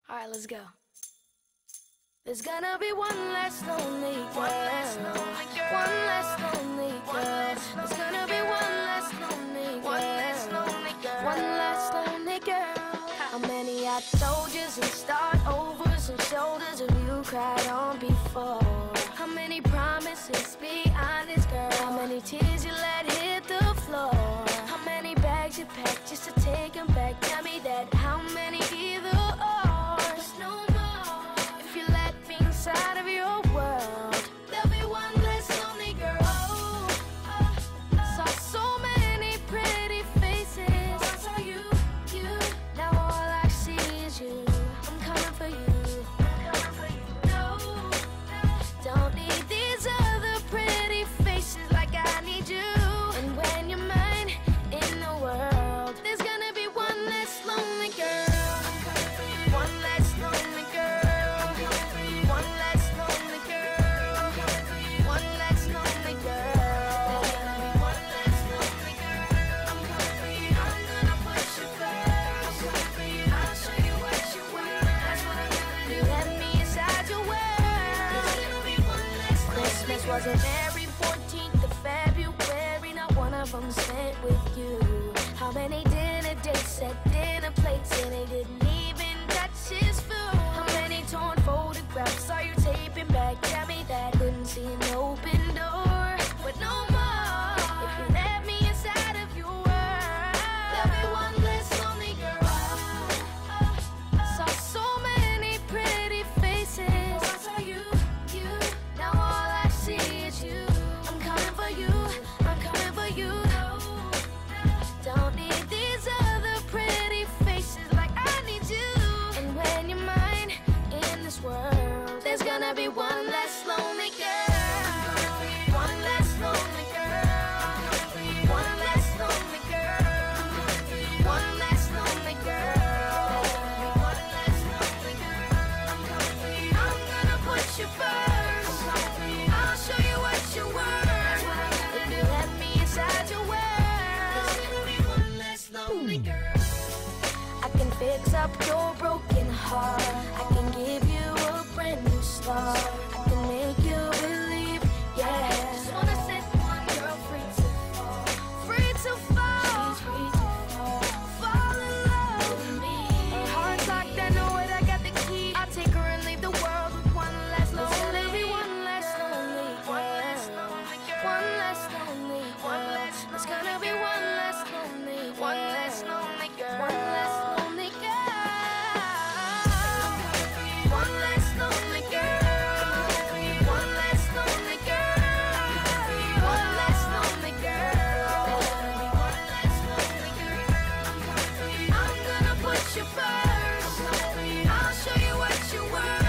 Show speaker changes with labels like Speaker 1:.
Speaker 1: Alright, let's go. There's gonna be one less lonely girl. One less lonely girl. One less lonely girl. There's gonna be one less lonely girl. One less lonely girl. One less lonely girl. How many I told yous and start overs and shoulders have you cried on before? How many promises be honest, girl? How many tears you let hit the floor? How many bags you packed just to take them back? Tell me that. How many either or? There's no more. If you let me inside of your world, there'll be one less lonely girl. Saw so many pretty faces. Saw you. Now all I see is you. I'm coming for you. No, don't need these other pretty faces like I need you. And when you're mine in the world, there's gonna be one less lonely girl. One less lonely girl. One less lonely girl. One less lonely girl. One less lonely girl. I'm gonna push you first. I'll show you what you want. That's what I'm gonna do. Let me inside your world. There's gonna be one less lonely girl. Christmas wasn't every 14th of February. Not one of them spent with you. How many dinner dates at dinner plates and they didn't even touch his food? How many torn photographs are you taping back? Tell me that. Couldn't see an open door, but no more. If you let me inside of your world, there'll be one less lonely girl. Saw so many pretty faces. Saw you. Now all I see is you. I'm coming for you. I'm coming for you. Don't need these other pretty faces like I need you. And when you're mine in this world, there's gonna be one less lonely girl. One less lonely girl. One less lonely girl. One less lonely girl. One less lonely girl. I'm gonna put you first. I'll show you what you're worth. If you let me inside your world, there's gonna be one less lonely girl. I can fix up your broken heart. I can give you a brand new start. I can make you believe, yeah. Just wanna set one girl free to fall. Free to fall. She's free to fall. Fall in love with me. Her heart's locked, I know it, I got the key. I'll take her and leave the world with one less lonely. There's gonna be one less lonely girl. One less lonely girl. One less lonely girl. One less. There's gonna be one less lonely. One less lonely girl. One less lonely girl. One less lonely girl. One less lonely girl. One less lonely girl. One less lonely girl. I'm gonna put you first. I'll show you what you're worth.